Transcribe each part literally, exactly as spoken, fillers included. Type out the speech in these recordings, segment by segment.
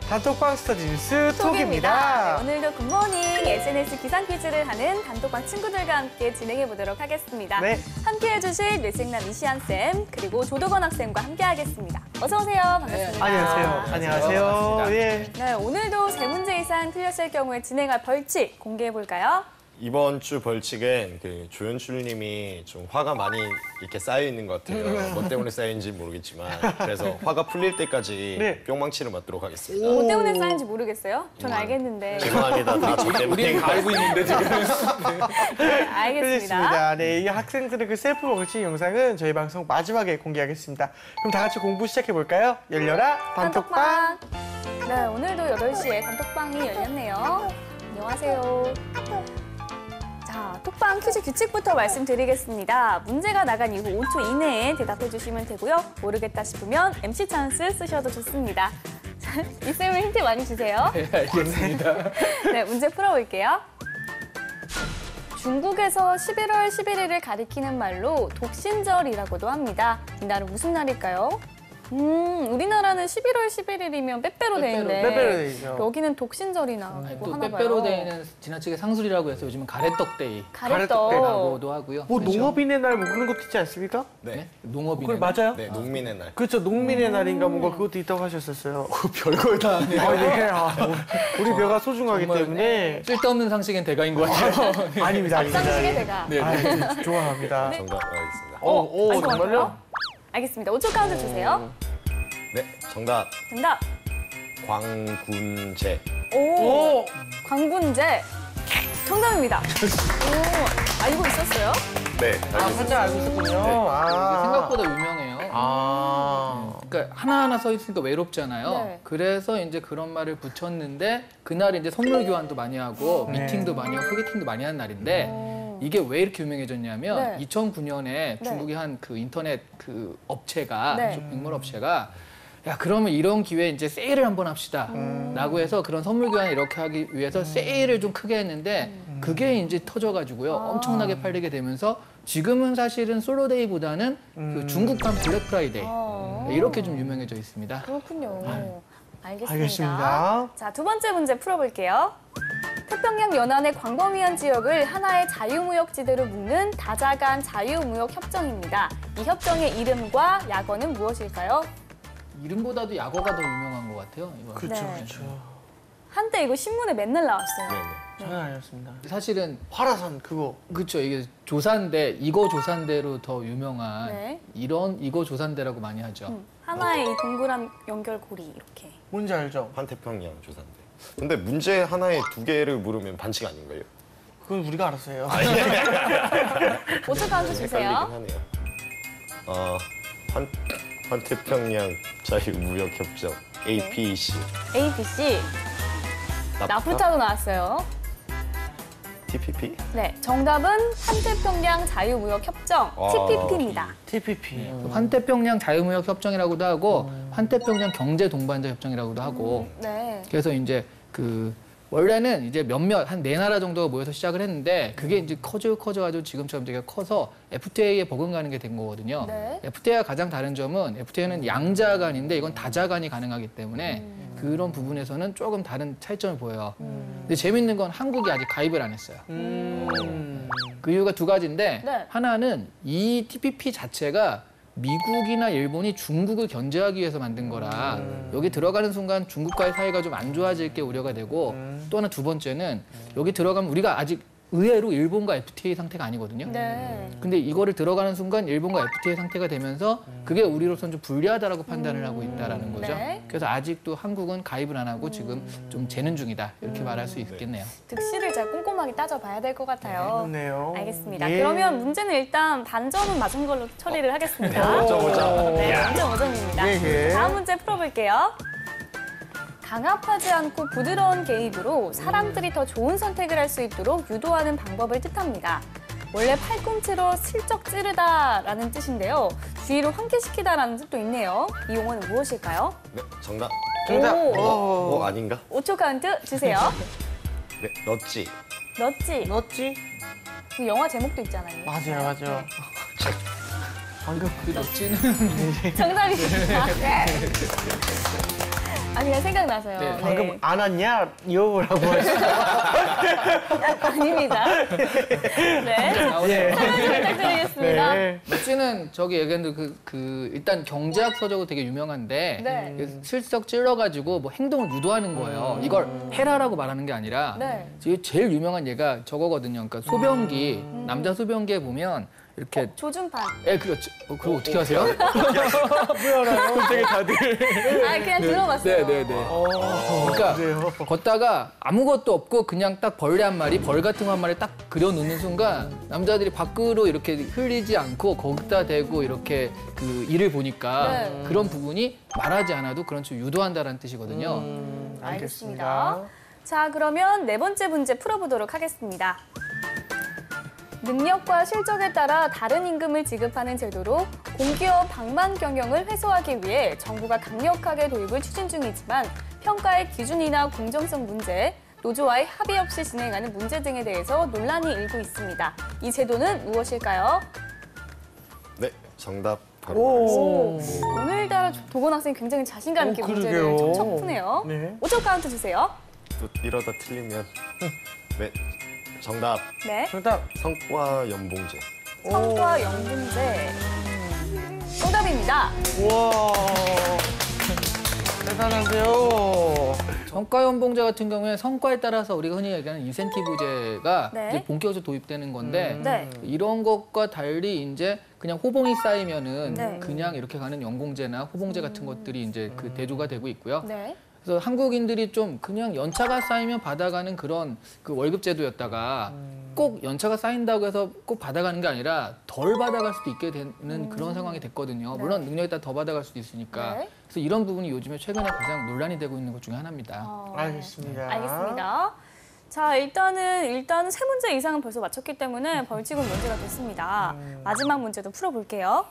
단톡방 스터디 뉴스 톡입니다. 네, 오늘도 굿모닝 에스엔에스 기상 퀴즈를 하는 단톡방 친구들과 함께 진행해 보도록 하겠습니다. 네. 함께 해주실 뇌생남 이시안 쌤 그리고 조도건 학생과 함께 하겠습니다. 어서 오세요. 반갑습니다. 네, 안녕하세요. 안녕하세요. 반갑습니다. 예. 네, 오늘도 세 문제 이상 틀렸을 경우에 진행할 벌칙 공개해 볼까요? 이번 주 벌칙은 그 조연출님이 좀 화가 많이 이렇게 쌓여 있는 것 같아요. 뭐 때문에 쌓인지 모르겠지만 그래서 화가 풀릴 때까지 네. 뿅망치를 맞도록 하겠습니다. 뭐 때문에 쌓인지 모르겠어요. 전 알겠는데. 죄송합니다. 다 저 때문에. 우리는 다 알고 있는데 지금. 네, 알겠습니다. 그렇습니다. 네, 이 학생들의 그 셀프 벌칙 영상은 저희 방송 마지막에 공개하겠습니다. 그럼 다 같이 공부 시작해 볼까요? 열려라 단톡방. 네, 오늘도 여덟 시에 단톡방이 열렸네요. 안녕하세요. 자, 톡방 퀴즈 규칙부터 말씀드리겠습니다. 문제가 나간 이후 오 초 이내에 대답해 주시면 되고요. 모르겠다 싶으면 엠씨 찬스 쓰셔도 좋습니다. 이 쌤은 힌트 많이 주세요. 네, 알겠습니다. 네, 문제 풀어볼게요. 중국에서 십일월 십일일을 가리키는 말로 독신절이라고도 합니다. 이날은 무슨 날일까요? 음, 우리나라는 십일월 십일일이면 빼빼로 데이인데 빼빼로 데이죠. 여기는 독신절이나 아니, 뭐 또 하나 봐요. 빼빼로데이는 지나치게 상술이라고 해서 요즘은 가래떡데이 가래떡. 라고도 하고요. 뭐 그렇죠? 농업인의 날 뭐 그런 것도 있지 않습니까? 네. 농업이네. 그걸 맞아요? 네, 농민의 날. 그렇죠. 농민의 음. 날인가 뭔가 그것도 있다고 하셨었어요. 별걸 다 하네요. 아, 네. 아, 우리 뼈가 소중하기 정말 때문에. 쓸데없는 상식엔 대가인 것 같아요. 아닙니다, 아닙니다. 쌍식의 대가. 네. 아, 좋아합니다. 정답 알겠습니다. 오, 오, 알 것 정말요? 같아요? 알겠습니다. 오 초 카운트 주세요. 네, 정답 정답. 광군제. 오, 오! 광군제. 정답입니다. 오, 알고 있었어요? 네, 아, 알겠습니다. 살짝 알고 있었군요. 네. 아. 생각보다 유명해요. 아. 그러니까 하나하나 써 있으니까 외롭잖아요. 네. 그래서 이제 그런 말을 붙였는데 그날 이제 선물 교환도 많이 하고 네. 미팅도 많이 하고 소개팅도 많이 하는 날인데 오. 이게 왜 이렇게 유명해졌냐면 네. 이천구 년에 네. 중국의 한 그 인터넷 그 업체가 네. 쇼핑몰 업체가 야 그러면 이런 기회에 이제 세일을 한번 합시다 라고 해서 그런 선물 교환을 이렇게 하기 위해서 세일을 좀 크게 했는데 그게 이제 터져가지고요 아. 엄청나게 팔리게 되면서 지금은 사실은 솔로데이보다는 그 중국판 블랙 프라이데이 어. 이렇게 좀 유명해져 있습니다. 그렇군요. 알겠습니다. 알겠습니다. 자, 두 번째 문제 풀어볼게요. 태평양 연안의 광범위한 지역을 하나의 자유무역지대로 묶는 다자간 자유무역협정입니다. 이 협정의 이름과 약어는 무엇일까요? 이름보다도 약어가 더 유명한 것 같아요. 이거. 그렇죠, 네. 그렇죠. 한때 이거 신문에 맨날 나왔어요. 네, 네. 전혀 아니었습니다. 사실은 화라산 그거. 그렇죠. 이게 조산대, 이거 조산대로 더 유명한 네. 이런 이거 조산대라고 많이 하죠. 음, 하나의 이 동그란 연결고리 이렇게. 뭔지 알죠? 환태평양 조산대. 근데 문제 하나에 두 개를 물으면 반칙 아닌가요? 그건 우리가 알아서 해요. 오 초 카운트 헷갈리긴 주세요. 하네요. 어, 환, 환태평양 자유무역협정 에이피이씨. 에이 비 씨. 나프타도 나왔어요. 티피피? 네, 정답은 환태평양 자유무역협정 아, 티피피입니다. 티피피. 환태평양 자유무역 협정이라고도 하고 환태평양 경제 동반자 협정이라고도 하고 네. 그래서 이제 그 원래는 이제 몇몇 한 네 나라 정도가 모여서 시작을 했는데 그게 이제 커져 커져가지고 지금처럼 되게 커서 에프티에이에 버금가는 게 된 거거든요. 네. 에프티에이와 가장 다른 점은 에프티에이는 양자간인데 이건 다자간이 가능하기 때문에 음. 그런 부분에서는 조금 다른 차이점을 보여요. 근데 재밌는 건 한국이 아직 가입을 안 했어요. 음. 그 이유가 두 가지인데 네. 하나는 이 티피피 자체가 미국이나 일본이 중국을 견제하기 위해서 만든 거라 음. 여기 들어가는 순간 중국과의 사이가 좀 안 좋아질 게 우려가 되고 음. 또 하나 두 번째는 여기 들어가면 우리가 아직 의외로 일본과 에프티에이 상태가 아니거든요. 네. 근데 이거를 들어가는 순간 일본과 에프티에이 상태가 되면서 그게 우리로서는 좀 불리하다라고 판단을 하고 있다라는 거죠. 네. 그래서 아직도 한국은 가입을 안 하고 지금 좀 재는 중이다 이렇게 말할 수 있겠네요. 득실을 잘 꼼꼼하게 따져봐야 될 것 같아요. 그렇네요. 알겠습니다. 예. 그러면 문제는 일단 반점은 맞은 걸로 처리를 하겠습니다. 오점 오점. 네, 완전 오 점입니다. 예, 예. 다음 문제 풀어볼게요. 강압하지 않고 부드러운 개입으로 사람들이 더 좋은 선택을 할 수 있도록 유도하는 방법을 뜻합니다. 원래 팔꿈치로 슬쩍 찌르다라는 뜻인데요. 주의를 환기시키다라는 뜻도 있네요. 이 용어는 무엇일까요? 네, 정답. 정답. 오. 어, 아닌가? 오 초 카운트 주세요. 네, 넛지. 넛지. 넣었지? 그 영화 제목도 있잖아요. 맞아요, 맞아요. 방금 그 넛지는 정답입니다. 네. 아, 그냥 생각나서요. 네. 방금 안 왔냐? 이어보라고 하시죠. 아닙니다. 네. 나오네요. 설명 좀 부탁드리겠습니다. 네. 멋지는 저기 얘기했는데 그, 그 일단 경제학 서적으로 되게 유명한데 네. 그 슬쩍 찔러가지고 뭐 행동을 유도하는 거예요. 이걸 해라라고 말하는 게 아니라 네. 지금 제일 유명한 예가 저거거든요. 그러니까 소변기 남자 소변기에 보면 이렇게 조준판. 예 그렇죠. 어, 그거 어떻게 하세요? 뭐야라요? 되게 다들. 아, 그냥 들어봤어요. 네네네. 어, 그러니까 그래요. 걷다가 아무것도 없고 그냥 딱 벌레 한 마리, 벌 같은 거 한 마리 딱 그려놓는 순간 남자들이 밖으로 이렇게 흘리지 않고 거기다 대고 이렇게 그 일을 보니까 네. 그런 부분이 말하지 않아도 그런 식으로 유도한다는 뜻이거든요. 음, 알겠습니다. 자, 그러면 네 번째 문제 풀어보도록 하겠습니다. 능력과 실적에 따라 다른 임금을 지급하는 제도로 공기업 방만 경영을 해소하기 위해 정부가 강력하게 도입을 추진 중이지만 평가의 기준이나 공정성 문제, 노조와의 합의 없이 진행하는 문제 등에 대해서 논란이 일고 있습니다. 이 제도는 무엇일까요? 네, 정답 바로 오. 말하겠습니다. 오늘따라 도건 학생이 굉장히 자신감 있게 오, 문제를 그러게요. 척척 푸네요. 네. 오 점 카운트 주세요. 또 이러다 틀리면 네, 정답 네. 정답. 성과 연봉제. 성과 연금제. 정답입니다. 우와. 대단한데요. 성과연봉제 같은 경우에 성과에 따라서 우리가 흔히 얘기하는 인센티브제가 네. 이제 본격적으로 도입되는 건데 음. 네. 이런 것과 달리 이제 그냥 호봉이 쌓이면은 네. 그냥 이렇게 가는 연공제나 호봉제 같은 것들이 이제 그 대조가 되고 있고요. 네. 그래서 한국인들이 좀 그냥 연차가 쌓이면 받아가는 그런 그 월급 제도였다가 꼭 연차가 쌓인다고 해서 꼭 받아가는 게 아니라 덜 받아갈 수도 있게 되는 그런 상황이 됐거든요. 네. 물론 능력에 따라 더 받아갈 수도 있으니까. 네. 그래서 이런 부분이 요즘에 최근에 가장 논란이 되고 있는 것 중에 하나입니다. 어, 알겠습니다. 알겠습니다. 자, 일단은 일단은 세 문제 이상은 벌써 맞췄기 때문에 벌칙은 문제가 됐습니다. 마지막 문제도 풀어볼게요.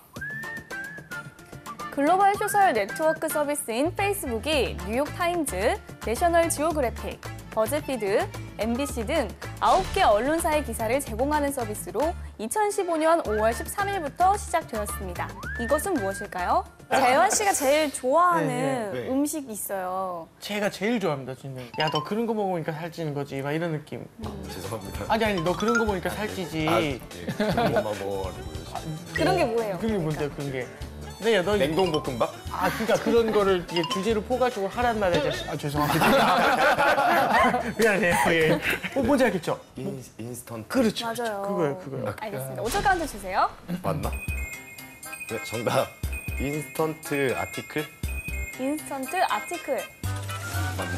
글로벌 소셜 네트워크 서비스인 페이스북이 뉴욕타임즈, 내셔널 지오그래픽, 버즈피드, 엠비씨 등 아홉 개 언론사의 기사를 제공하는 서비스로 이천십오 년 오월 십삼일부터 시작되었습니다. 이것은 무엇일까요? 재환 씨가 제일 좋아하는 네, 네. 음식이 있어요. 제가 제일 좋아합니다, 진짜. 야, 너 그런 거 먹으니까 살찌는 거지. 막 이런 느낌. 죄송합니다. 아니, 아니, 너 그런 거 먹으니까 살찌지. 아, 예, 그런 것만 먹어가지고 그런 게 뭐예요? 그게 뭔데요, 그런 게. 네, 너. 냉동 볶음밥? 아, 그러니까 그런 거를 이게 주제로 포가지고 하란 말에 아, 죄송합니다. 미안해요, 예. 어, 뭔지 알겠죠? 인, 인스턴트 그렇죠. 맞아요. 그거예요, 그거요. 알겠습니다. 오 점 카운트 주세요. 맞나? 네, 정답 인스턴트 아티클 인스턴트 아티클. 맞나?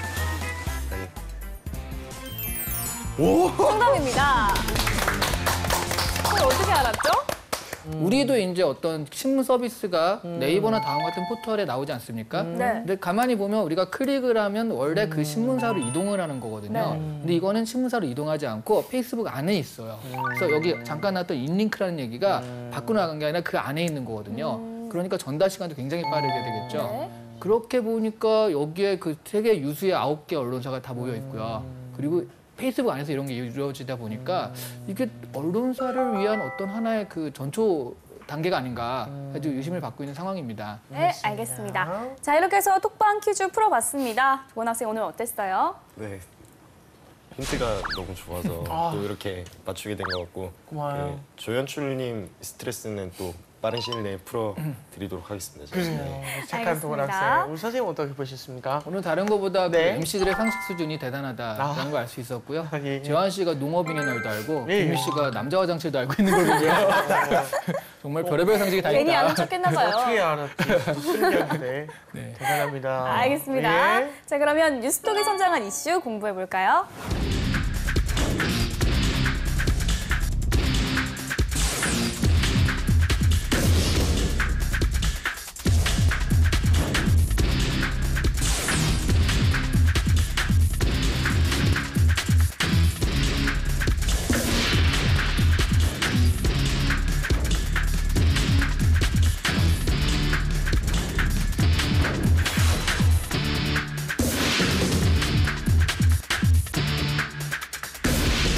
아니. 정답입니다. 그걸 어떻게 알았죠? 우리도 이제 어떤 신문 서비스가 네이버나 다음 같은 포털에 나오지 않습니까? 네. 근데 가만히 보면 우리가 클릭을 하면 원래 그 신문사로 이동을 하는 거거든요. 네. 근데 이거는 신문사로 이동하지 않고 페이스북 안에 있어요. 그래서 여기 잠깐 나왔던 인링크라는 얘기가 밖으로 나간 게 아니라 그 안에 있는 거거든요. 그러니까 전달 시간도 굉장히 빠르게 되겠죠. 네. 그렇게 보니까 여기에 그 세계 유수의 아홉 개 언론사가 다 모여 있고요. 그리고 페이스북 안에서 이런 게 이루어지다 보니까 이게 언론사를 위한 어떤 하나의 그 전초 단계가 아닌가 아주 의심을 받고 있는 상황입니다. 네, 알겠습니다. 자, 이렇게 해서 톡방 퀴즈 풀어봤습니다. 조건 학생 오늘 어땠어요? 네. 힌트가 너무 좋아서 아. 또 이렇게 맞추게 된 것 같고 고마워요. 그 조연출님 스트레스는 또 빠른 시일 내에 풀어드리도록 하겠습니다. 제가. 그래요. 네. 착한 동원 알겠습니다. 학생. 우리 선생님 어떻게 보셨습니까? 오늘 다른 것보다 그 네. 엠씨들의 상식 수준이 대단하다라는 아. 걸 알 수 있었고요. 아, 예, 예. 재환 씨가 농업인의 날도 알고 예, 예. 김유 씨가 남자 화장실도 알고 있는 거고요. 정말 별의별 상식이 다 괜히 안 있다. 척했나 봐요. 어떻게 알았지? 신기한데. 네. 대단합니다. 알겠습니다. 예. 자, 그러면 뉴스톡이 선정한 이슈 공부해 볼까요?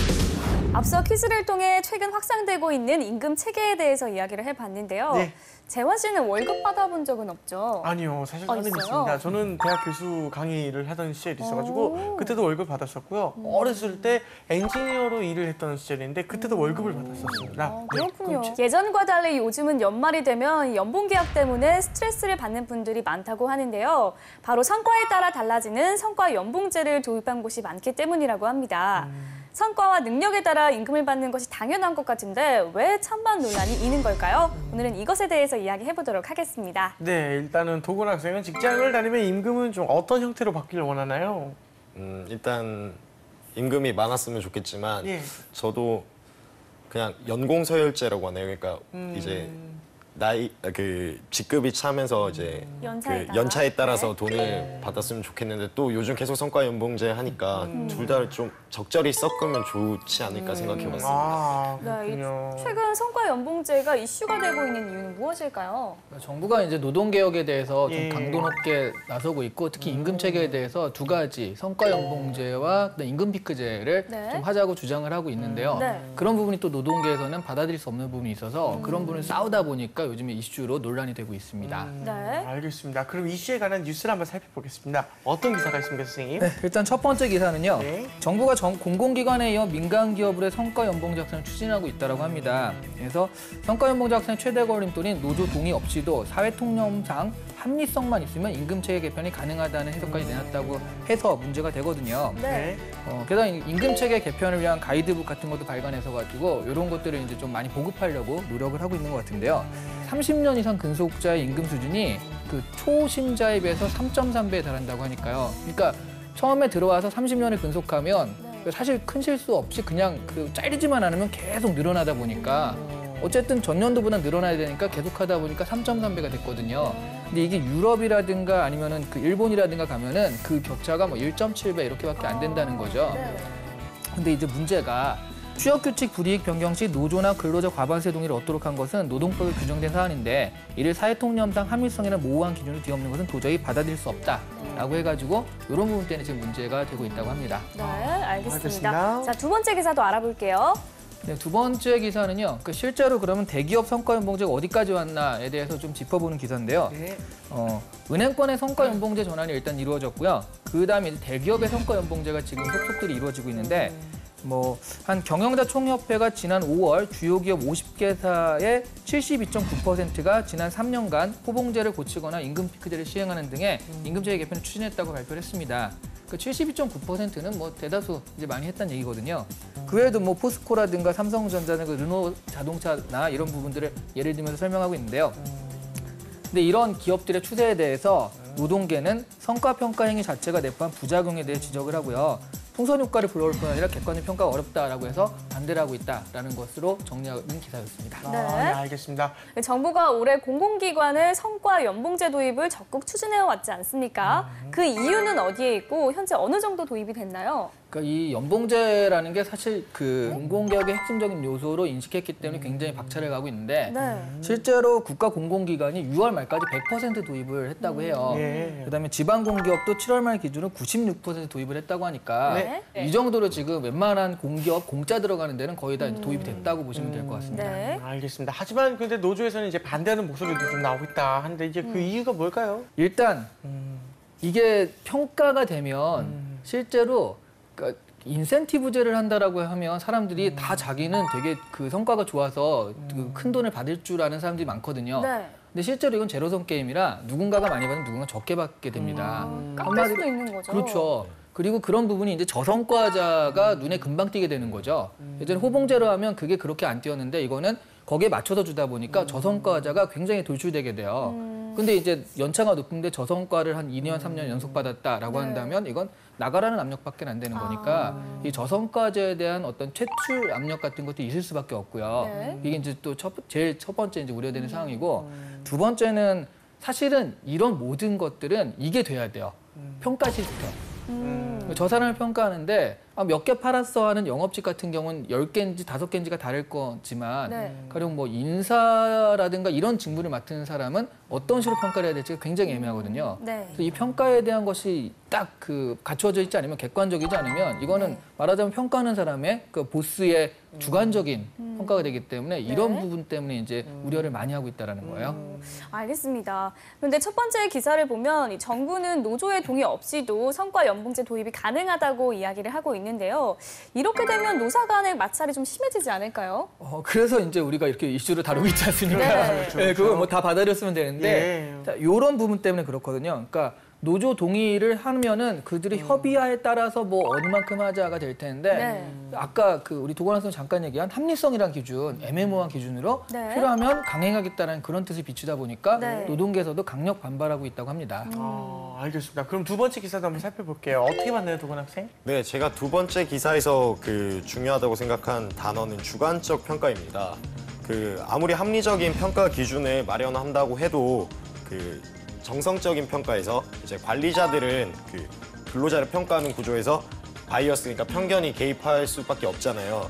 앞서 퀴즈를 통해 최근 확산되고 있는 임금 체계에 대해서 이야기를 해봤는데요. 네. 재환 씨는 월급 받아본 적은 없죠? 아니요, 사실 아, 저는 있어요? 있습니다. 저는 대학 교수 강의를 하던 시절이 있어가지고 오. 그때도 월급 받았었고요. 어렸을 때 엔지니어로 일을 했던 시절인데 그때도 월급을 받았었습니다. 아, 네, 그렇군요. 그럼 예전과 달리 요즘은 연말이 되면 연봉 계약 때문에 스트레스를 받는 분들이 많다고 하는데요. 바로 성과에 따라 달라지는 성과 연봉제를 도입한 곳이 많기 때문이라고 합니다. 성과와 능력에 따라 임금을 받는 것이 당연한 것 같은데 왜 찬반 논란이 있는 걸까요? 오늘은 이것에 대해서 이야기해 보도록 하겠습니다. 네, 일단은 도군 학생은 직장을 다니면 임금은 좀 어떤 형태로 받기를 원하나요? 음, 일단 임금이 많았으면 좋겠지만 예. 저도 그냥 연공서열제라고 하네요. 그러니까 음. 이제 나이 그 직급이 차면서 이제 연차에 그 따라. 연차에 따라서 네. 돈을 받았으면 좋겠는데 또 요즘 계속 성과 연봉제 하니까 음. 둘 다 좀 적절히 섞으면 좋지 않을까 생각해봤습니다. 아, 네, 이 그렇군요. 최근 성과 연봉제가 이슈가 되고 있는 이유는 무엇일까요? 정부가 이제 노동 개혁에 대해서 좀 예. 강도 높게 나서고 있고 특히 임금 체계에 대해서 두 가지 성과 연봉제와 그다음 임금 피크제를 네. 좀 하자고 주장을 하고 있는데요. 네. 그런 부분이 또 노동계에서는 받아들일 수 없는 부분이 있어서 그런 부분을 싸우다 보니까 요즘에 이슈로 논란이 되고 있습니다. 네. 알겠습니다. 그럼 이슈에 관한 뉴스를 한번 살펴보겠습니다. 어떤 기사가 있습니까, 선생님? 네, 일단 첫 번째 기사는요. 네. 정부가 정- 공공기관에 이어 민간 기업의 성과 연봉 작성을 추진하고 있다고 합니다. 그래서 성과 연봉 작성 최대 걸림돌인 노조 동의 없이도 사회 통념상 합리성만 있으면 임금 체계 개편이 가능하다는 해석까지 내놨다고 해서 문제가 되거든요. 네. 어, 게다가 임금 체계 개편을 위한 가이드북 같은 것도 발간해서 가지고 이런 것들을 이제 좀 많이 보급하려고 노력을 하고 있는 것 같은데요. 삼십 년 이상 근속자의 임금 수준이 그 초심자에 비해서 삼 점 삼 배에 달한다고 하니까요. 그러니까 처음에 들어와서 삼십 년을 근속하면 네. 사실 큰 실수 없이 그냥 그 잘리지만 않으면 계속 늘어나다 보니까 어쨌든 전년도보다 늘어나야 되니까 계속하다 보니까 삼 점 삼 배가 됐거든요. 근데 이게 유럽이라든가 아니면은 그 일본이라든가 가면은 그 격차가 뭐 일 점 칠 배 이렇게밖에 안 된다는 거죠. 네. 근데 이제 문제가 취업규칙 불이익 변경 시 노조나 근로자 과반세 동의를 얻도록 한 것은 노동법에 규정된 사안인데 이를 사회통념상 합리성이나 모호한 기준을 뒤엎는 것은 도저히 받아들일 수 없다라고 해가지고 이런 부분 때문에 지금 문제가 되고 있다고 합니다. 네, 알겠습니다. 알겠습니다. 자, 두 번째 기사도 알아볼게요. 네, 두 번째 기사는요. 그 실제로 그러면 대기업 성과연봉제가 어디까지 왔나에 대해서 좀 짚어보는 기사인데요. 네. 어, 은행권의 성과연봉제 전환이 일단 이루어졌고요. 그 다음에 이제 대기업의 성과연봉제가 지금 속속들이 이루어지고 있는데 뭐 한 경영자 총협회가 지난 오월 주요 기업 오십 개사의 칠십이 점 구 퍼센트가 지난 삼 년간 호봉제를 고치거나 임금 피크제를 시행하는 등의 임금체계 개편을 추진했다고 발표를 했습니다. 그 칠십이 점 구 퍼센트는 뭐 대다수 이제 많이 했다는 얘기거든요. 그 외에도 뭐 포스코라든가 삼성전자나 그 르노 자동차나 이런 부분들을 예를 들면서 설명하고 있는데요. 근데 이런 기업들의 추세에 대해서 노동계는 성과평가 행위 자체가 내포한 부작용에 대해 지적을 하고요. 풍선 효과를 불러올 뿐 아니라 객관적 평가가 어렵다라고 해서 반대를 하고 있다라는 것으로 정리하는 기사였습니다. 아, 네. 네, 알겠습니다. 정부가 올해 공공기관의 성과 연봉제 도입을 적극 추진해 왔지 않습니까? 그 이유는 어디에 있고 현재 어느 정도 도입이 됐나요? 그러니까 이 연봉제라는 게 사실 그 공공개혁의 핵심적인 요소로 인식했기 때문에 굉장히 박차를 가고 있는데 네. 실제로 국가 공공기관이 유월 말까지 백 퍼센트 도입을 했다고 해요. 예. 그다음에 지방공기업도 칠월 말 기준으로 구십육 퍼센트 도입을 했다고 하니까 네. 이 정도로 지금 웬만한 공기업 공짜 들어가는 데는 거의 다 도입이 됐다고 보시면 될 것 같습니다. 네. 알겠습니다. 하지만 근데 노조에서는 이제 반대하는 목소리도 좀 나오고 있다 하는데 이제 그 이유가 뭘까요? 일단 이게 평가가 되면 실제로 그러니까 인센티브제를 한다라고 하면 사람들이 다 자기는 되게 그 성과가 좋아서 그 큰 돈을 받을 줄 아는 사람들이 많거든요. 네. 근데 실제로 이건 제로섬 게임이라 누군가가 많이 받으면 누군가 적게 받게 됩니다. 깎을 수도 있는 거죠. 그렇죠. 그리고 그런 부분이 이제 저성과자가 눈에 금방 띄게 되는 거죠. 예전에 호봉제로 하면 그게 그렇게 안 띄었는데 이거는 거기에 맞춰서 주다 보니까 저성과자가 굉장히 돌출되게 돼요. 근데 이제 연차가 높은데 저성과를 한 이 년, 삼 년 연속 받았다라고 네. 한다면 이건 나가라는 압력밖에 안 되는 거니까 이 저성과제에 대한 어떤 퇴출 압력 같은 것도 있을 수밖에 없고요. 네. 이게 이제 또 첫, 제일 첫 번째 이제 우려되는 상황이고 두 번째는 사실은 이런 모든 것들은 이게 돼야 돼요. 평가 시스템. 음. 저 사람을 평가하는데 아, 몇 개 팔았어 하는 영업직 같은 경우는 열 개인지 다섯 개인지가 다를 거지만 네. 가령 뭐 인사라든가 이런 직무를 맡은 사람은 어떤 식으로 평가를 해야 될지가 굉장히 애매하거든요. 네. 그래서 이 평가에 대한 것이 딱 그 갖추어져 있지 않으면 객관적이지 않으면 이거는 네. 말하자면 평가하는 사람의 그 보스의 주관적인 평가가 되기 때문에 이런 네. 부분 때문에 이제 우려를 많이 하고 있다라는 거예요. 알겠습니다. 그런데 첫 번째 기사를 보면 이 정부는 노조의 동의 없이도 성과 연봉제 도입이 가능하다고 이야기를 하고 있는데요. 이렇게 되면 노사 간의 마찰이 좀 심해지지 않을까요? 어, 그래서 이제 우리가 이렇게 이슈를 다루고 있지 않습니까? 네. 그렇죠, 네, 그렇죠. 그걸 뭐 다 받아들였으면 되는데 예. 자, 이런 부분 때문에 그렇거든요. 그러니까 노조 동의를 하면은 그들이 협의하에 따라서 뭐 얼마만큼 하자가 될 텐데 네. 아까 그 우리 도건환 선생 잠깐 얘기한 합리성이란 기준, 애매모호한 기준으로 네. 필요하면 강행하겠다는 그런 뜻을 비추다 보니까 네. 노동계에서도 강력 반발하고 있다고 합니다. 아, 알겠습니다. 그럼 두 번째 기사도 한번 살펴볼게요. 어떻게 봤나요, 도건 학생? 네, 제가 두 번째 기사에서 그 중요하다고 생각한 단어는 주관적 평가입니다. 그 아무리 합리적인 평가 기준을 마련한다고 해도 그 정성적인 평가에서 이제 관리자들은 그 근로자를 평가하는 구조에서 바이어스, 그러니까 편견이 개입할 수밖에 없잖아요.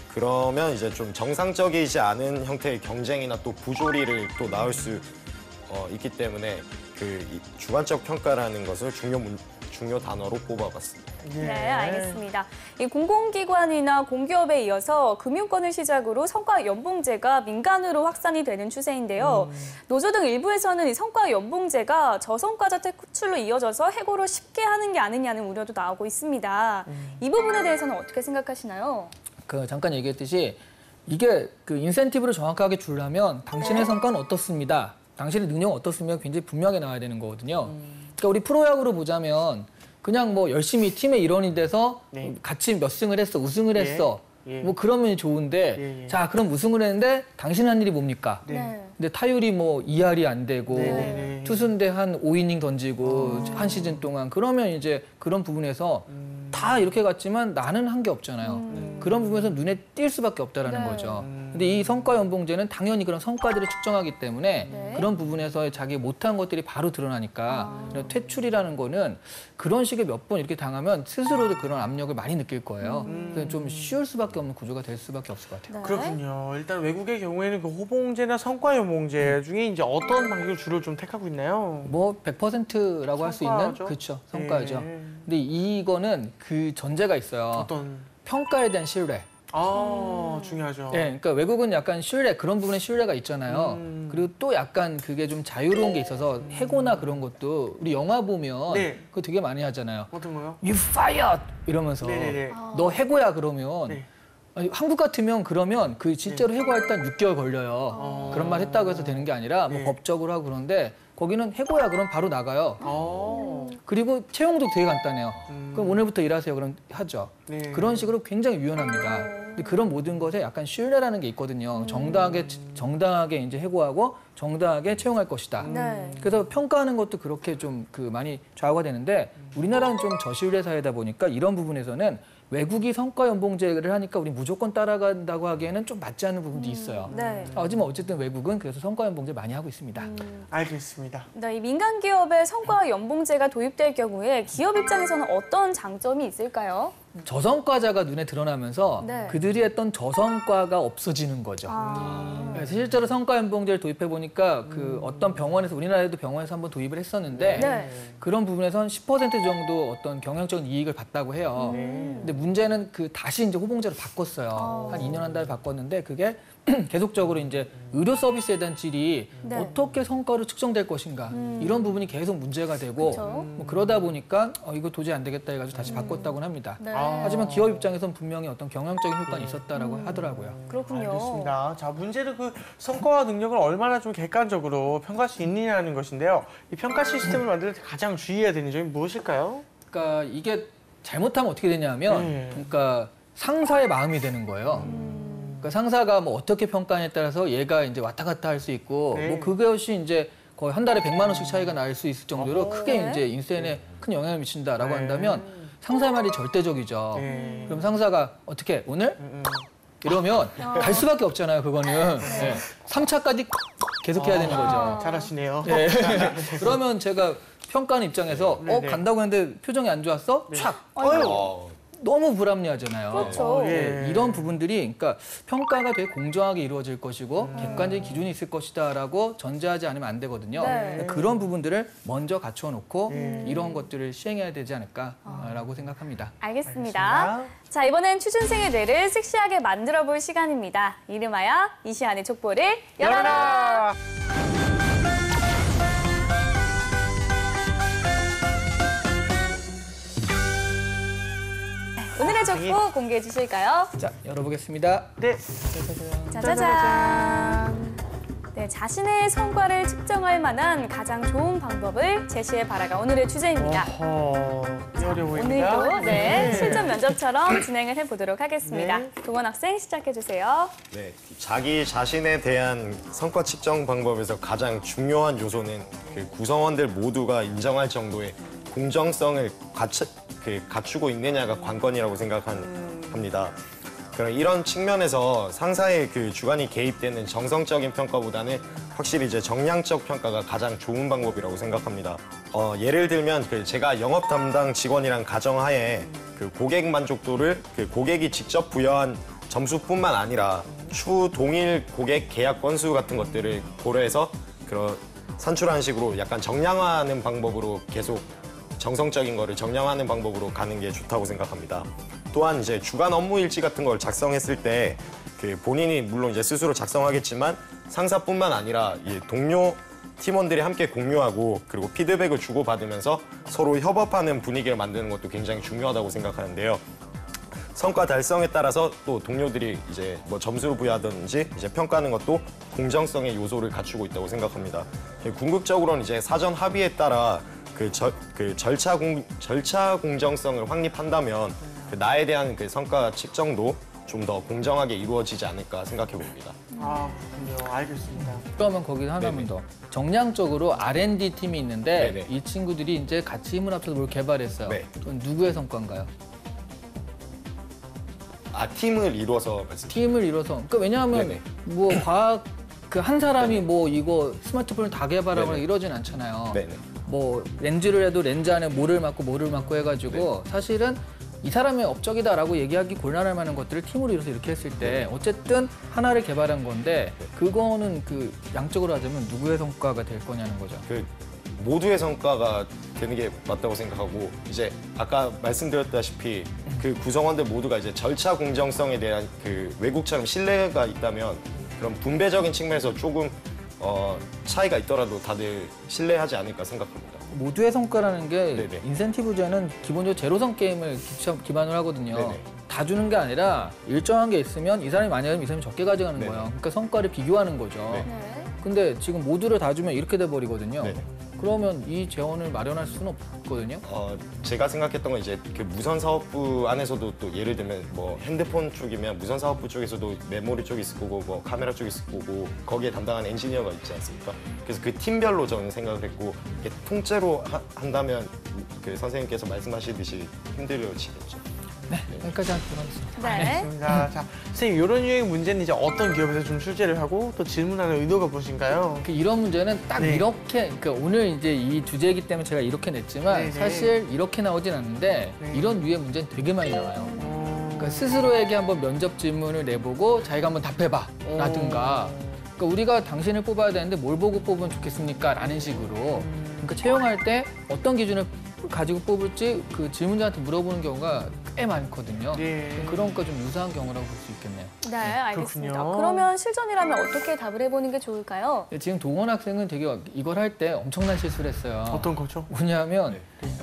그러면 이제 좀 정상적이지 않은 형태의 경쟁이나 또 부조리를 또 낳을 수 어, 있기 때문에 그 이 주관적 평가라는 것을 중요 문, 중요 단어로 꼽아봤습니다. 예. 네, 알겠습니다. 이 공공기관이나 공기업에 이어서 금융권을 시작으로 성과 연봉제가 민간으로 확산이 되는 추세인데요. 노조 등 일부에서는 이 성과 연봉제가 저성과자 퇴출로 이어져서 해고를 쉽게 하는 게 아니냐는 우려도 나오고 있습니다. 이 부분에 대해서는 어떻게 생각하시나요? 그 잠깐 얘기했듯이 이게 그 인센티브를 정확하게 주려면 당신의 성과는 어떻습니다. 당신의 능력은 어떻습니까? 굉장히 분명하게 나와야 되는 거거든요. 그러니까 우리 프로야구로 보자면 그냥 뭐 열심히 팀의 일원이 돼서 네. 같이 몇 승을 했어, 우승을 예. 했어. 예. 뭐 그러면 좋은데 예, 예. 자 그럼 우승을 했는데 당신 한 일이 뭡니까? 네. 근데 타율이 뭐 이 할이 안 되고 네, 네, 네. 투수인데 한 오 이닝 던지고 한 시즌 동안 그러면 이제 그런 부분에서 음. 다 이렇게 갔지만 나는 한 게 없잖아요. 그런 부분에서 눈에 띌 수밖에 없다라는 네. 거죠. 음. 근데 이 성과 연봉제는 당연히 그런 성과들을 측정하기 때문에 네. 그런 부분에서 자기 못한 것들이 바로 드러나니까 아. 이런 퇴출이라는 거는 그런 식의 몇 번 이렇게 당하면 스스로도 그런 압력을 많이 느낄 거예요. 음. 그래서 좀 쉬울 수밖에 없는 구조가 될 수밖에 없을 것 같아요. 네. 그렇군요. 일단 외국의 경우에는 그 호봉제나 성과연봉제 중에 이제 어떤 방식을 주로 좀 택하고 있나요? 뭐 백 퍼센트라고 할 수 있는 성과죠? 그렇죠. 성과죠. 예. 근데 이거는 그 전제가 있어요. 어떤? 평가에 대한 신뢰. 아, 중요하죠. 네, 그러니까 외국은 약간 신뢰 그런 부분에 신뢰가 있잖아요. 음. 그리고 또 약간 그게 좀 자유로운 게 있어서 해고나 그런 것도 우리 영화 보면 네. 그거 되게 많이 하잖아요. 어떤 거요? You fired 이러면서 네네네. 너 해고야 그러면 네. 아니, 한국 같으면 그러면 그 실제로 해고할 땐 육 개월 걸려요. 어. 그런 말 했다고 해서 되는 게 아니라 뭐 네. 법적으로 하고 그러는데 거기는 해고야 그럼 바로 나가요. 어. 그리고 채용도 되게 간단해요. 음. 그럼 오늘부터 일하세요. 그럼 하죠. 네. 그런 식으로 굉장히 유연합니다. 근데 그런 모든 것에 약간 신뢰라는 게 있거든요. 정당하게 정당하게 이제 해고하고 정당하게 채용할 것이다. 네. 그래서 평가하는 것도 그렇게 좀 그 많이 좌우가 되는데 우리나라는 좀 저신뢰 사회다 보니까 이런 부분에서는 외국이 성과 연봉제를 하니까 우리 무조건 따라간다고 하기에는 좀 맞지 않는 부분도 있어요. 네. 하지만 어쨌든 외국은 그래서 성과 연봉제 많이 하고 있습니다. 알겠습니다. 네, 이 민간 기업의 성과 연봉제가 도입될 경우에 기업 입장에서는 어떤 장점이 있을까요? 저성과자가 눈에 드러나면서 네. 그들이 했던 저성과가 없어지는 거죠. 아. 그래서 실제로 성과연봉제를 도입해 보니까 그 어떤 병원에서 우리나라에도 병원에서 한번 도입을 했었는데 네. 그런 부분에선 십 퍼센트 정도 어떤 경영적인 이익을 봤다고 해요. 네. 근데 문제는 그 다시 이제 호봉제로 바꿨어요. 아. 한 이 년 한 달 바꿨는데 그게 계속적으로 이제 의료 서비스에 대한 질이 네. 어떻게 성과로 측정될 것인가 이런 부분이 계속 문제가 되고 그쵸. 뭐 그러다 보니까 어, 이거 도저히 안 되겠다 해가지고 다시 바꿨다고 합니다. 네. 아. 하지만 기업 입장에선 분명히 어떤 경영적인 효과는 있었다라고 하더라고요. 그렇군요. 알겠습니다. 자, 문제는 그 성과와 능력을 얼마나 좀 객관적으로 평가할 수 있느냐는 것인데요. 이 평가 시스템을 만들 때 가장 주의해야 되는 점이 무엇일까요? 그러니까 이게 잘못하면 어떻게 되냐면, 네. 그러니까 상사의 마음이 되는 거예요. 그러니까 상사가 뭐 어떻게 평가하냐에 따라서 얘가 이제 왔다 갔다 할 수 있고, 네. 뭐 그것이 이제 거의 한 달에 백만 원씩 차이가 날 수 있을 정도로 어허. 크게 네. 이제 인센에 큰 영향을 미친다라고 네. 한다면 상사의 말이 절대적이죠. 네. 그럼 상사가 어떻게 오늘 음, 이러면 갈 수밖에 없잖아요. 그거는 네. 삼 차까지 계속 해야 되는 거죠. 음. 잘하시네요. 네. 그러면 제가 평가하는 입장에서 네, 어 네. 간다고 했는데 표정이 안 좋았어? 촥! 어휴. 어, 너무 불합리하잖아요. 그렇죠. 예. 네, 이런 부분들이 그러니까 평가가 되게 공정하게 이루어질 것이고 음. 객관적인 기준이 있을 것이다라고 전제하지 않으면 안 되거든요. 네. 그런 부분들을 먼저 갖춰 놓고 예. 이런 것들을 시행해야 되지 않을까라고 생각합니다. 알겠습니다. 알겠습니다. 자, 이번엔 취준생의 뇌를 섹시하게 만들어 볼 시간입니다. 이름하여 이시안의 족보를 열어라. 오늘의 족보 공개해 주실까요? 자, 열어보겠습니다. 네. 짜자잔. 네, 자신의 성과를 측정할 만한 가장 좋은 방법을 제시해 봐라가 오늘의 주제입니다. 어허, 어려워 보입니다. 오늘도 네, 실전 면접처럼 진행을 해보도록 하겠습니다. 네. 도건 학생 시작해 주세요. 네, 자기 자신에 대한 성과 측정 방법에서 가장 중요한 요소는 그 구성원들 모두가 인정할 정도의 공정성을 갖추, 그 갖추고 있느냐가 관건이라고 생각합니다. 그럼 이런 측면에서 상사의 그 주관이 개입되는 정성적인 평가보다는 확실히 이제 정량적 평가가 가장 좋은 방법이라고 생각합니다. 어, 예를 들면 그 제가 영업 담당 직원이란 가정하에 그 고객 만족도를 그 고객이 직접 부여한 점수뿐만 아니라 추후 동일 고객 계약 건수 같은 것들을 고려해서 그런 산출하는 식으로 약간 정량화하는 방법으로 계속 정성적인 거를 정량하는 방법으로 가는 게 좋다고 생각합니다. 또한 이제 주간 업무 일지 같은 걸 작성했을 때 그 본인이 물론 이제 스스로 작성하겠지만 상사뿐만 아니라 이 동료 팀원들이 함께 공유하고 그리고 피드백을 주고받으면서 서로 협업하는 분위기를 만드는 것도 굉장히 중요하다고 생각하는데요. 성과 달성에 따라서 또 동료들이 이제 뭐 점수를 부여하든지 이제 평가하는 것도 공정성의 요소를 갖추고 있다고 생각합니다. 궁극적으로는 이제 사전 합의에 따라 그, 저, 그 절차 공 절차 공정성을 확립한다면 그 나에 대한 그 성과 측정도 좀 더 공정하게 이루어지지 않을까 생각해 봅니다. 아, 그렇군요. 알겠습니다. 그러면 거기서 하나만 네네. 더. 정량적으로 알 앤 디 팀이 있는데 네네. 이 친구들이 이제 같이 힘을 합쳐서 뭘 개발했어요. 네. 그건 누구의 성과인가요? 아, 팀을 이루어서 말씀. 팀을 이뤄서. 그러니까 왜냐하면 네네. 뭐 과학 그 한 사람이 뭐 이거 스마트폰을 다 개발하거나 네네. 이러진 않잖아요. 네네. 뭐 렌즈를 해도 렌즈 안에 뭐를 맞고 뭐를 맞고 해가지고 사실은 이 사람의 업적이다라고 얘기하기 곤란할 만한 것들을 팀으로 이뤄서 이렇게 했을 때 어쨌든 하나를 개발한 건데 그거는 그 양적으로 하자면 누구의 성과가 될 거냐는 거죠. 그 모두의 성과가 되는 게 맞다고 생각하고 이제 아까 말씀드렸다시피 그 구성원들 모두가 이제 절차 공정성에 대한 그 외국처럼 신뢰가 있다면 그런 분배적인 측면에서 조금 어, 차이가 있더라도 다들 신뢰하지 않을까 생각합니다. 모두의 성과라는 게 네네. 인센티브제는 기본적으로 제로섬 게임을 기- 기반으로 하거든요. 네네. 다 주는 게 아니라 일정한 게 있으면 이 사람이 많이 하면 이 사람이 적게 가져가는 네네. 거예요. 그러니까 성과를 비교하는 거죠. 네. 네. 근데 지금 모두를 다 주면 이렇게 돼 버리거든요. 네네. 그러면 이 재원을 마련할 수는 없거든요. 어, 제가 생각했던 건 이제 그 무선 사업부 안에서도 또 예를 들면 뭐 핸드폰 쪽이면 무선 사업부 쪽에서도 메모리 쪽이 있을 거고 뭐 카메라 쪽이 있을 거고 거기에 담당하는 엔지니어가 있지 않습니까? 그래서 그 팀별로 저는 생각을 했고 이게 통째로 하- 한다면 그 선생님께서 말씀하시듯이 힘들어지겠죠. 네, 여기까지 하도록 하겠습니다. 네. 알겠습니다. 자, 선생님, 이런 유형의 문제는 이제 어떤 기업에서 좀 출제를 하고 또 질문하는 의도가 무엇인가요? 그 이런 문제는 딱 네. 이렇게, 그러니까 오늘 이제 이 주제이기 때문에 제가 이렇게 냈지만 네네. 사실 이렇게 나오진 않는데 네. 이런 류의 문제는 되게 많이 나와요. 어... 그러니까 스스로에게 한번 면접 질문을 내보고 자기가 한번 답해봐 라든가 그러니까 우리가 당신을 뽑아야 되는데 뭘 보고 뽑으면 좋겠습니까? 라는 식으로 그러니까 채용할 때 어떤 기준을 가지고 뽑을지 그 질문자한테 물어보는 경우가 꽤 많거든요. 예. 그런 거 좀 유사한 경우라고 볼 수 있겠네요. 네, 알겠습니다. 그렇군요. 그러면 실전이라면 어떻게 답을 해보는 게 좋을까요? 지금 동원 학생은 되게 이걸 할 때 엄청난 실수를 했어요. 어떤 거죠? 뭐냐면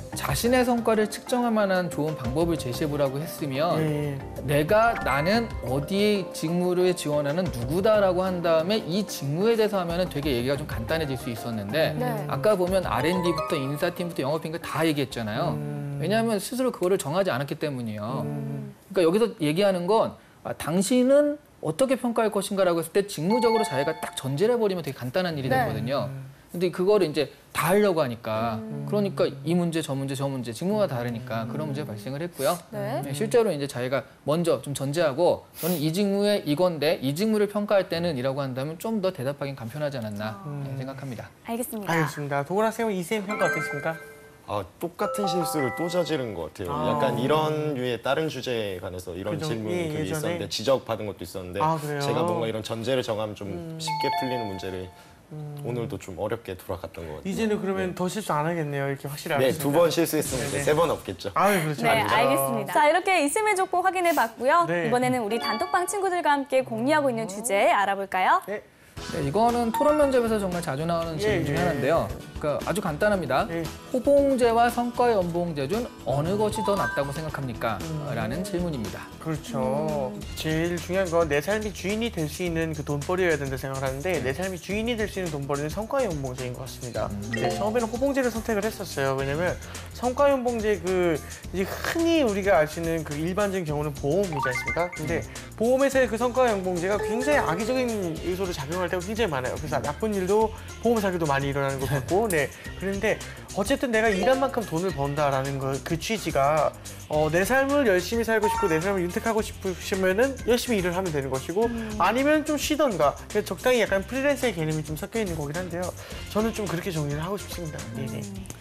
자신의 성과를 측정할 만한 좋은 방법을 제시해보라고 했으면 예. 내가 나는 어디에 직무를 지원하는 누구다라고 한 다음에 이 직무에 대해서 하면은 되게 얘기가 좀 간단해질 수 있었는데 네. 아까 보면 알 앤 디부터 인사팀부터 영업팀까 다 얘기했잖아요. 음. 왜냐하면 스스로 그거를 정하지 않았기 때문이에요. 음. 그러니까 여기서 얘기하는 건 아, 당신은 어떻게 평가할 것인가라고 했을 때 직무적으로 자기가 딱 전제를 해버리면 되게 간단한 일이 네. 되거든요. 근데 그거를 이제 다 하려고 하니까 음. 그러니까 이 문제 저 문제 저 문제 직무가 다르니까 그런 문제가 발생을 했고요. 네. 네, 실제로 이제 자기가 먼저 좀 전제하고 저는 이 직무에 이건데 이 직무를 평가할 때는 이라고 한다면 좀 더 대답하기는 간편하지 않았나 네, 생각합니다. 알겠습니다. 알겠습니다. 도건 학생은 이쌤 평가 어땠습니까? 아, 똑같은 실수를 또 저지른 것 같아요. 아. 약간 이런 류의 다른 주제에 관해서 이런 그죠. 질문이 예, 그게 예전에? 있었는데 지적받은 것도 있었는데 아, 그래요? 제가 뭔가 이런 전제를 정하면 좀 음. 쉽게 풀리는 문제를 오늘도 좀 어렵게 돌아갔던 것 같아요. 이제는 그러면 더 실수 안 하겠네요. 이렇게 확실히 네, 알았습니다. 두 번 실수했으니까 네네. 세 번 없겠죠. 아유, 그렇죠. 네, 알겠습니다. 자, 이렇게 있음의 족보 확인해 봤고요. 네. 이번에는 우리 단톡방 친구들과 함께 공유하고 있는 주제 알아볼까요? 네. 네, 이거는 토론 면접에서 정말 자주 나오는 질문 예, 중에 예. 하나인데요. 그러니까 아주 간단합니다. 예. 호봉제와 성과 연봉제 중 어느 것이 더 낫다고 생각합니까? 라는 질문입니다. 그렇죠. 제일 중요한 건 내 삶이 주인이 될 수 있는 그 돈벌이여야 된다 생각을 하는데 내 삶이 주인이 될 수 있는 돈벌이는 성과연봉제인 것 같습니다. 네, 처음에는 호봉제를 선택을 했었어요. 왜냐면 성과연봉제 그 이제 흔히 우리가 아시는 그 일반적인 경우는 보험이지 않습니까? 근데 보험에서의 그 성과연봉제가 굉장히 악의적인 요소로 작용할 때가 굉장히 많아요. 그래서 나쁜 일도 보험 사기도 많이 일어나는 것 같고, 네. 그런데 어쨌든 내가 일한 만큼 돈을 번다라는 거 그 취지가 어, 내 삶을 열심히 살고 싶고 내 삶을 윤택하고 싶으시면은 열심히 일을 하면 되는 것이고 아니면 좀 쉬던가 그래서 적당히 약간 프리랜서의 개념이 좀 섞여 있는 거긴 한데요. 저는 좀 그렇게 정리를 하고 싶습니다. 네네.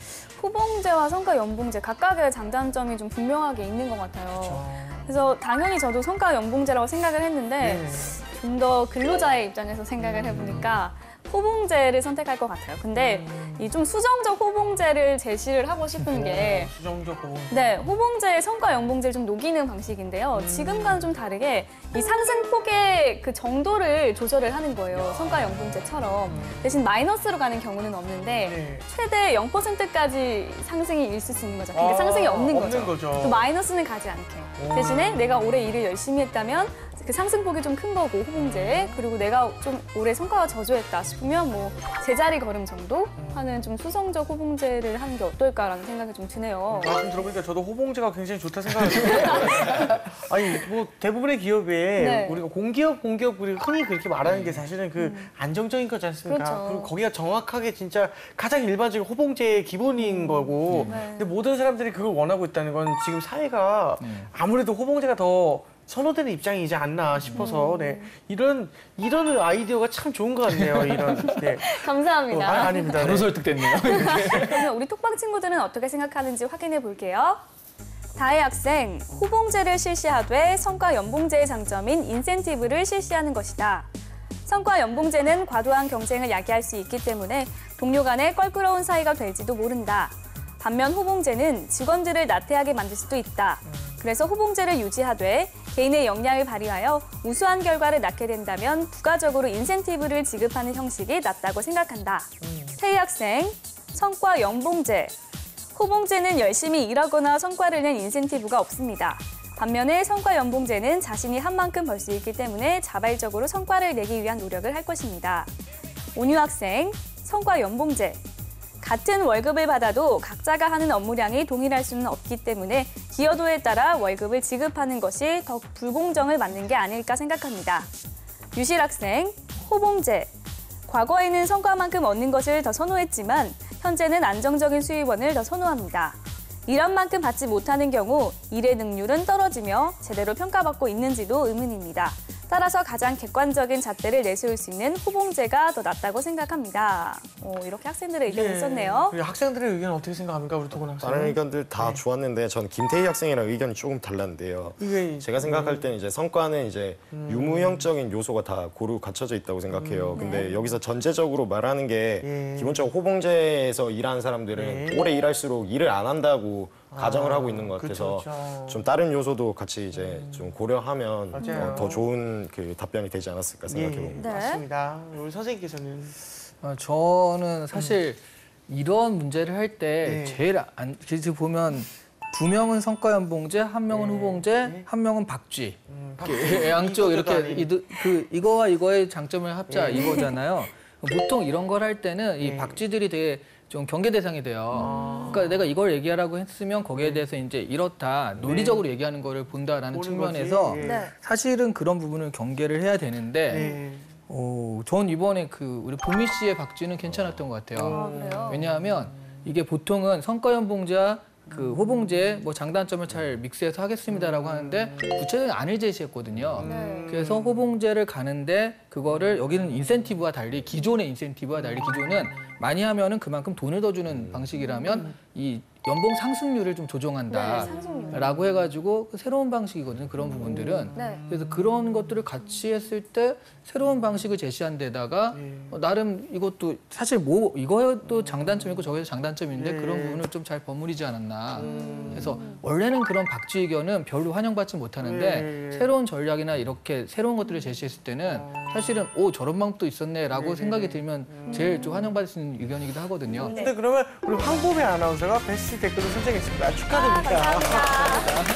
호봉제와 성과 연봉제 각각의 장단점이 좀 분명하게 있는 것 같아요. 그래서 당연히 저도 성과 연봉제라고 생각을 했는데 네. 좀 더 근로자의 입장에서 생각을 해보니까 호봉제를 선택할 것 같아요. 근데 이 좀 수정적 호봉제를 제시를 하고 싶은 게 수정적 호봉. 네, 호봉제의 성과 연봉제를 좀 녹이는 방식인데요. 지금과는 좀 다르게 이 상승폭의 그 정도를 조절을 하는 거예요. 성과 연봉제처럼. 대신 마이너스로 가는 경우는 없는데 네. 최대 영 퍼센트까지 상승이 있을 수 있는 거죠. 근데 아, 상승이 없는 거죠. 없는 거죠. 또 마이너스는 가지 않게. 오. 대신에 내가 올해 일을 열심히 했다면 그 상승폭이 좀 큰 거고 호봉제에 그리고 내가 좀 올해 성과가 저조했다 싶으면 뭐 제자리 걸음 정도 하는 좀 수성적 호봉제를 하는 게 어떨까라는 생각이 좀 드네요. 말씀 들어보니까 저도 호봉제가 굉장히 좋다 생각하는데 아니 뭐 대부분의 기업에 네. 우리가 공기업 공기업 우리가 흔히 그렇게 말하는 게 사실은 그 안정적인 거지 않습니까? 그렇죠. 그리고 거기가 정확하게 진짜 가장 일반적인 호봉제의 기본인 거고 네. 근데 모든 사람들이 그걸 원하고 있다는 건 지금 사회가 아무래도 호봉제가 더 선호되는 입장이지 않나 싶어서 네 이런 이런 아이디어가 참 좋은 것 같네요. 이런 네. 감사합니다. 어, 아, 아닙니다. 바로 네. 설득됐네요. 그러면 우리 톡방 친구들은 어떻게 생각하는지 확인해 볼게요. 다혜 학생, 호봉제를 실시하되 성과 연봉제의 장점인 인센티브를 실시하는 것이다. 성과 연봉제는 과도한 경쟁을 야기할 수 있기 때문에 동료 간의 껄끄러운 사이가 될지도 모른다. 반면 호봉제는 직원들을 나태하게 만들 수도 있다. 그래서 호봉제를 유지하되 개인의 역량을 발휘하여 우수한 결과를 낳게 된다면 부가적으로 인센티브를 지급하는 형식이 낫다고 생각한다. 태희 학생, 성과 연봉제. 호봉제는 열심히 일하거나 성과를 낸 인센티브가 없습니다. 반면에 성과 연봉제는 자신이 한 만큼 벌 수 있기 때문에 자발적으로 성과를 내기 위한 노력을 할 것입니다. 온유 학생, 성과 연봉제. 같은 월급을 받아도 각자가 하는 업무량이 동일할 수는 없기 때문에 기여도에 따라 월급을 지급하는 것이 더 불공정을 맞는 게 아닐까 생각합니다. 유실 학생, 호봉제. 과거에는 성과만큼 얻는 것을 더 선호했지만 현재는 안정적인 수입원을 더 선호합니다. 일한 만큼 받지 못하는 경우 일의 능률은 떨어지며 제대로 평가받고 있는지도 의문입니다. 따라서 가장 객관적인 잣대를 내세울 수 있는 호봉제가 더 낫다고 생각합니다. 오, 이렇게 학생들의 의견이 예. 있었네요. 그리고 학생들의 의견 어떻게 생각합니까, 우리 도건 학생? 다른 의견들 다 네. 좋았는데 전 김태희 학생이랑 의견이 조금 달랐는데요. 이게 제가 생각할 때는 이제 성과는 이제 유무형적인 요소가 다 고루 갖춰져 있다고 생각해요. 근데 여기서 전제적으로 말하는 게 예. 기본적으로 호봉제에서 일하는 사람들은 예. 오래 일할수록 일을 안 한다고 가정을 아, 하고 있는 것 같아서 그쵸, 그쵸. 좀 다른 요소도 같이 이제 좀 고려하면 맞아요. 어, 더 좋은 그 답변이 되지 않았을까 생각해 예, 봅니다. 네. 맞습니다. 우리 선생님께서는 어, 저는 사실 이런 문제를 할 때 네. 제일 안, 지금 보면 두 명은 성과연봉제, 한 명은 네. 후봉제, 네. 한 명은 박쥐. 음, 이렇게 양쪽 이렇게 아닌. 이드, 그 이거와 이거의 장점을 합자 네. 이거잖아요. 보통 이런 걸 할 때는 이 네. 박쥐들이 되게 좀 경계 대상이 돼요. 아. 그러니까 내가 이걸 얘기하라고 했으면 거기에 대해서 이제 이렇다 논리적으로 얘기하는 거를 본다라는 보는 측면에서 거지. 예. 네. 사실은 그런 부분을 경계를 해야 되는데 네. 어, 전 이번에 그 우리 보미 씨의 박쥐는 괜찮았던 것 같아요. 아, 그래요? 왜냐하면 이게 보통은 성과연봉제와 그 호봉제 뭐 장단점을 잘 믹스해서 하겠습니다라고 하는데 구체적인 안을 제시했거든요. 네. 그래서 호봉제를 가는데 그거를 여기는 인센티브와 달리 기존의 인센티브와 달리 기존은 많이 하면은 그만큼 돈을 더 주는 방식이라면 이 연봉 상승률을 좀 네, 조정한다. 상승률. 라고 해가지고 그 새로운 방식이거든요. 그런 부분들은. 네. 그래서 그런 것들을 같이 했을 때 새로운 방식을 제시한 데다가 네. 어, 나름 이것도 사실 뭐 이거도 장단점이 있고 저거도 장단점이 있는데 네. 그런 부분을 좀 잘 버무리지 않았나. 그래서 원래는 그런 박쥐 의견은 별로 환영받지 못하는데 네. 새로운 전략이나 이렇게 새로운 것들을 제시했을 때는 사실은 오 저런 방법도 있었네라고 네. 생각이 들면 제일 좀 환영받을 수 있는 의견이기도 하거든요. 네. 근데 그러면 우리 황보배 아나운서가 베스트 댓글을 선정했습니다. 축하드립니다. 아, 감사합니다.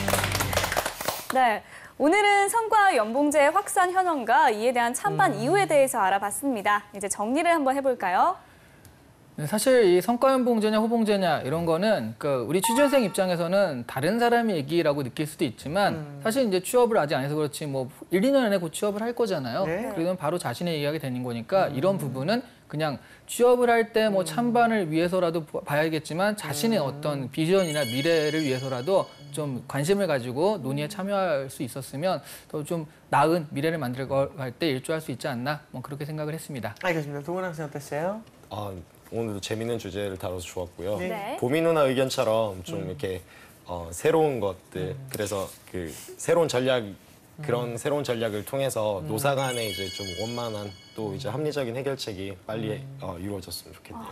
네. 오늘은 성과 연봉제 확산 현황과 이에 대한 찬반 이유에 대해서 알아봤습니다. 이제 정리를 한번 해볼까요? 네, 사실 이 성과연봉제냐 호봉제냐 이런 거는 그 우리 취준생 입장에서는 다른 사람의 얘기라고 느낄 수도 있지만 사실 이제 취업을 아직 안 해서 그렇지 뭐 일, 이 년 안에 곧 취업을 할 거잖아요. 네. 그러면 바로 자신의 얘기하게 되는 거니까 이런 부분은 그냥 취업을 할 때 뭐 찬반을 위해서라도 봐야겠지만 자신의 어떤 비전이나 미래를 위해서라도 좀 관심을 가지고 논의에 참여할 수 있었으면 더 좀 나은 미래를 만들 갈 때 일조할 수 있지 않나 뭐 그렇게 생각을 했습니다. 알겠습니다. 도훈 학생 어땠어요? 아, 오늘도 재밌는 주제를 다뤄서 좋았고요. 네. 네. 보미 누나 의견처럼 좀 이렇게 어, 새로운 것들, 그래서 그 새로운 전략, 그런 새로운 전략을 통해서 노사 간에 이제 좀 원만한 또 이제 합리적인 해결책이 빨리 어, 이루어졌으면 좋겠네요.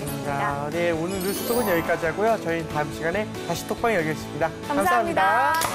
알겠습니다. 네, 오늘 뉴스톡은 여기까지 하고요. 저희는 다음 시간에 다시 톡방 열겠습니다. 감사합니다. 감사합니다.